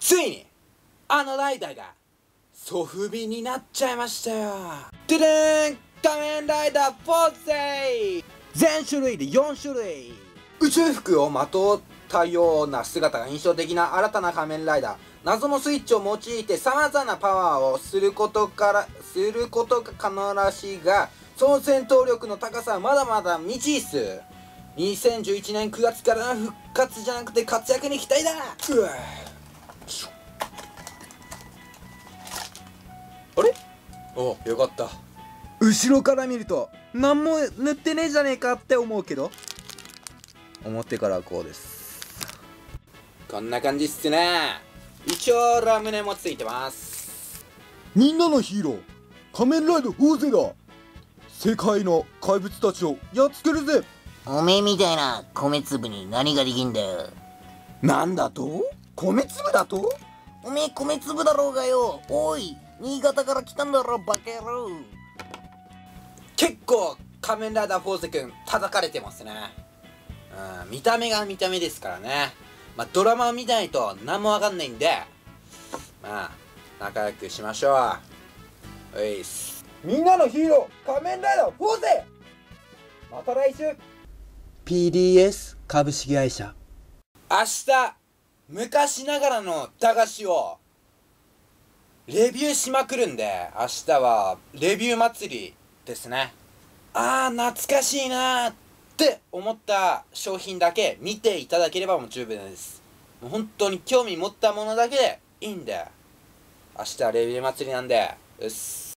ついにあのライダーがソフビになっちゃいましたよ。ででん、仮面ライダーフォーゼイ、全種類で4種類、宇宙服をまとったような姿が印象的な新たな仮面ライダー。謎のスイッチを用いて様々なパワーをすることが可能らしいが、その戦闘力の高さはまだまだ未知数。2011年9月からの復活じゃなくて活躍に期待だ。うわ、あれ、お、よかった。後ろから見ると何も塗ってねえじゃねえかって思うけど、表からこうです。こんな感じっすね。一応ラムネもついてます。 みんなのヒーロー、仮面ライダーフォーゼだ。世界の怪物たちをやっつけるぜ。 おめえみたいな米粒に何ができんだよ。 なんだと？米粒だと？ おめえ米粒だろうがよ。おい、新潟から来たんだろバカ野郎。 結構仮面ライダーフォーゼくん叩かれてますね。見た目が見た目ですからね。まあドラマを見ないと何もわかんないんで、まあ仲良くしましょう。おいっす。 みんなのヒーロー、仮面ライダーフォーゼ。また来週。 PDS 株式会社。 明日昔ながらの駄菓子をレビューしまくるんで、明日はレビュー祭りですね。懐かしいなーって思った商品だけ見ていただければもう十分です。もう本当に興味持ったものだけでいいんで、明日レビュー祭りなんで、うっす。